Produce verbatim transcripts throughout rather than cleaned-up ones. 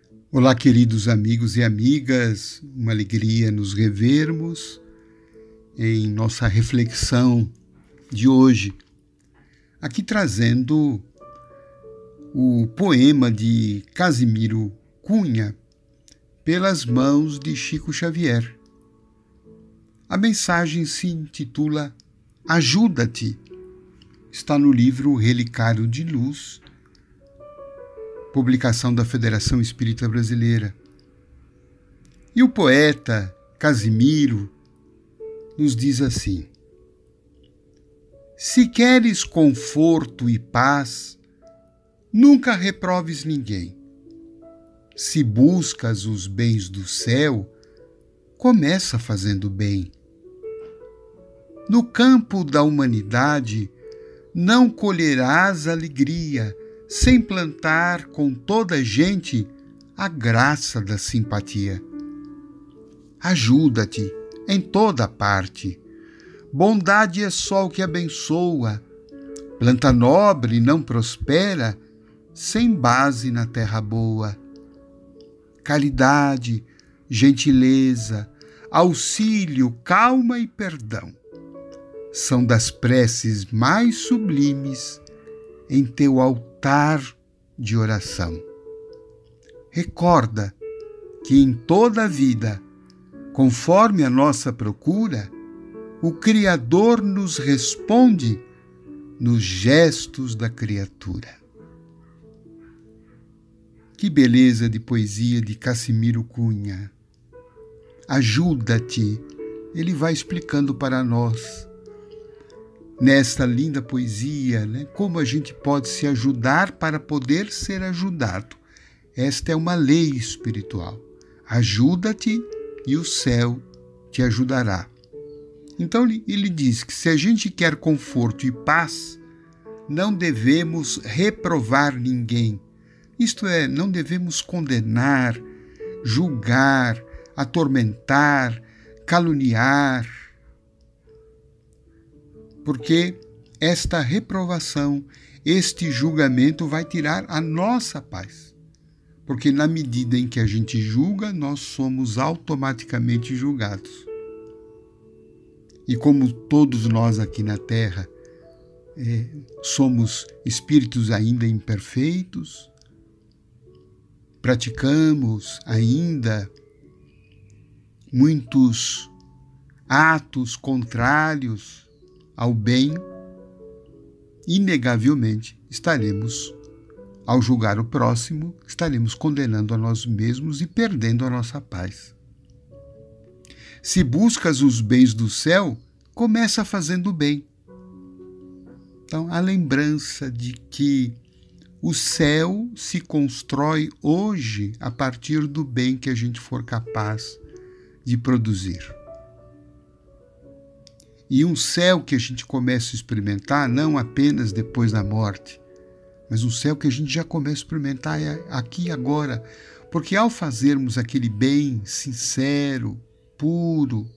Olá, queridos amigos e amigas, uma alegria nos revermos em nossa reflexão de hoje, aqui trazendo o poema de Casimiro Cunha, Pelas Mãos de Chico Xavier. A mensagem se intitula Ajuda-te, está no livro Relicário de Luz, publicação da Federação Espírita Brasileira. E o poeta Casimiro nos diz assim: se queres conforto e paz, nunca reproves ninguém. Se buscas os bens do céu, começa fazendo bem. No campo da humanidade, não colherás alegria sem plantar com toda a gente a graça da simpatia. Ajuda-te em toda parte. Bondade é só o que abençoa. Planta nobre não prospera sem base na terra boa. Caridade, gentileza, auxílio, calma e perdão são das preces mais sublimes em teu altar de oração. Recorda que em toda a vida, conforme a nossa procura, o Criador nos responde nos gestos da criatura. Que beleza de poesia de Casimiro Cunha! Ajuda-te, ele vai explicando para nós, nesta linda poesia, né, como a gente pode se ajudar para poder ser ajudado. Esta é uma lei espiritual. Ajuda-te e o céu te ajudará. Então ele diz que se a gente quer conforto e paz, não devemos reprovar ninguém. Isto é, não devemos condenar, julgar, atormentar, caluniar, porque esta reprovação, este julgamento vai tirar a nossa paz. Porque na medida em que a gente julga, nós somos automaticamente julgados. E como todos nós aqui na Terra é, somos espíritos ainda imperfeitos, praticamos ainda muitos atos contrários ao bem, inegavelmente estaremos, ao julgar o próximo, estaremos condenando a nós mesmos e perdendo a nossa paz. Se buscas os bens do céu, começa fazendo bem. Então, a lembrança de que o céu se constrói hoje a partir do bem que a gente for capaz de produzir. E um céu que a gente começa a experimentar não apenas depois da morte, mas um céu que a gente já começa a experimentar aqui e agora, porque ao fazermos aquele bem sincero, puro,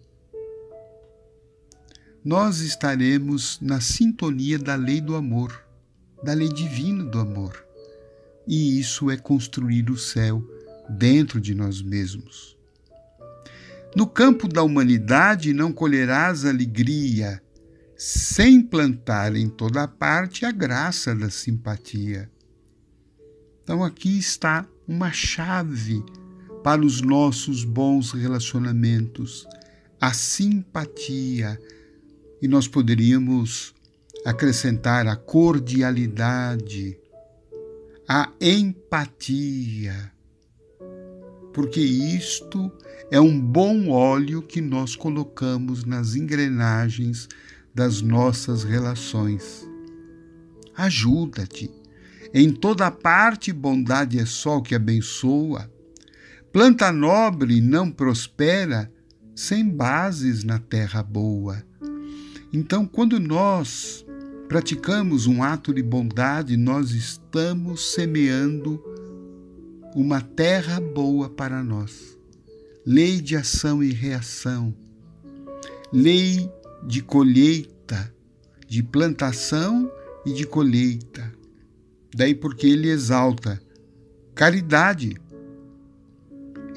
nós estaremos na sintonia da lei do amor, da lei divina do amor. E isso é construir o céu dentro de nós mesmos. No campo da humanidade não colherás alegria, sem plantar em toda parte a graça da simpatia. Então aqui está uma chave para os nossos bons relacionamentos, a simpatia. E nós poderíamos acrescentar a cordialidade, a empatia, porque isto é um bom óleo que nós colocamos nas engrenagens das nossas relações. Ajuda-te. Em toda parte bondade é só o que abençoa. Planta nobre não prospera sem bases na terra boa. Então, quando nós praticamos um ato de bondade, nós estamos semeando uma terra boa para nós. Lei de ação e reação, lei de colheita, de plantação e de colheita. Daí porque ele exalta caridade,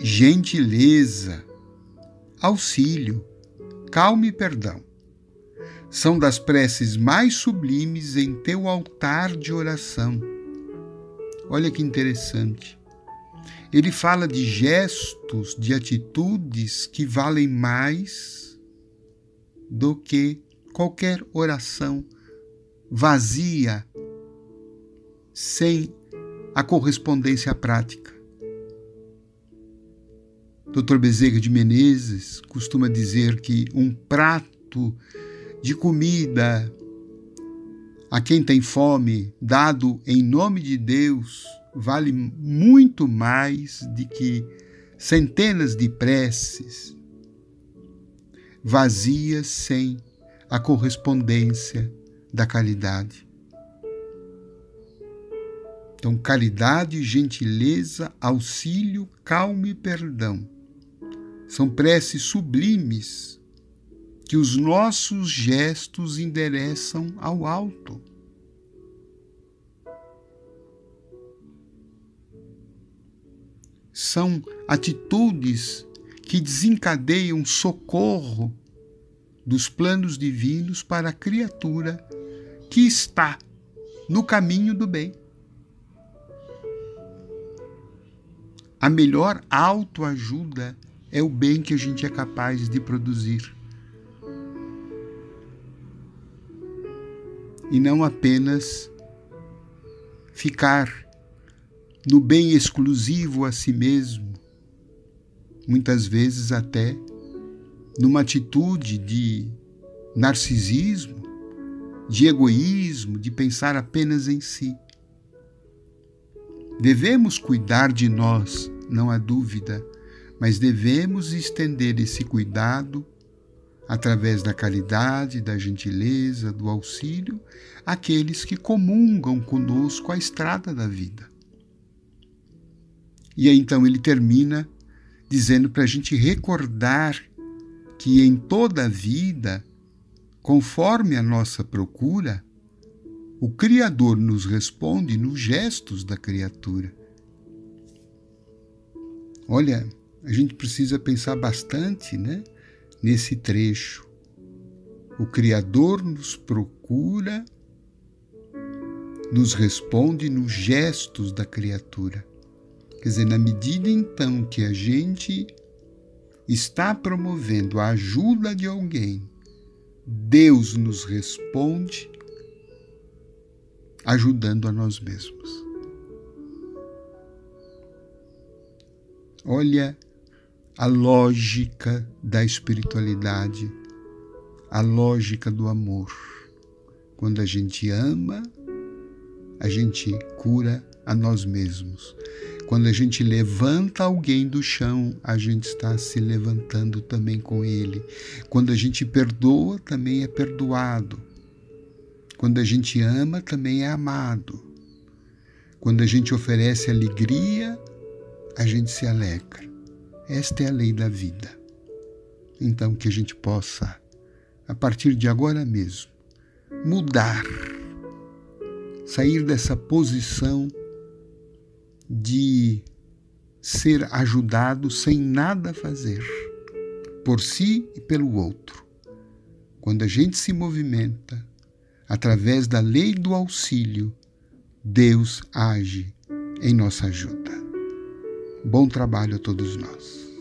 gentileza, auxílio, calma e perdão. São das preces mais sublimes em teu altar de oração. Olha que interessante. Ele fala de gestos, de atitudes que valem mais do que qualquer oração vazia, sem a correspondência prática. doutor Bezerra de Menezes costuma dizer que um prato de comida a quem tem fome, dado em nome de Deus, vale muito mais do que centenas de preces vazias sem a correspondência da caridade. Então, caridade, gentileza, auxílio, calma e perdão são preces sublimes que os nossos gestos endereçam ao alto. São atitudes que desencadeiam socorro dos planos divinos para a criatura que está no caminho do bem. A melhor autoajuda é o bem que a gente é capaz de produzir. E não apenas ficar no bem exclusivo a si mesmo, muitas vezes até numa atitude de narcisismo, de egoísmo, de pensar apenas em si. Devemos cuidar de nós, não há dúvida, mas devemos estender esse cuidado através da caridade, da gentileza, do auxílio, àqueles que comungam conosco a estrada da vida. E aí então ele termina dizendo para a gente recordar que em toda a vida, conforme a nossa procura, o Criador nos responde nos gestos da criatura. Olha, a gente precisa pensar bastante, né, nesse trecho. O Criador nos procura, nos responde nos gestos da criatura. Quer dizer, na medida então que a gente está promovendo a ajuda de alguém, Deus nos responde ajudando a nós mesmos. Olha a lógica da espiritualidade, a lógica do amor. Quando a gente ama, a gente cura a nós mesmos. Quando a gente levanta alguém do chão, a gente está se levantando também com ele. Quando a gente perdoa, também é perdoado. Quando a gente ama, também é amado. Quando a gente oferece alegria, a gente se alegra. Esta é a lei da vida. Então, que a gente possa, a partir de agora mesmo, mudar, sair dessa posição de ser ajudado sem nada fazer, por si e pelo outro. Quando a gente se movimenta, através da lei do auxílio, Deus age em nossa ajuda. Bom trabalho a todos nós.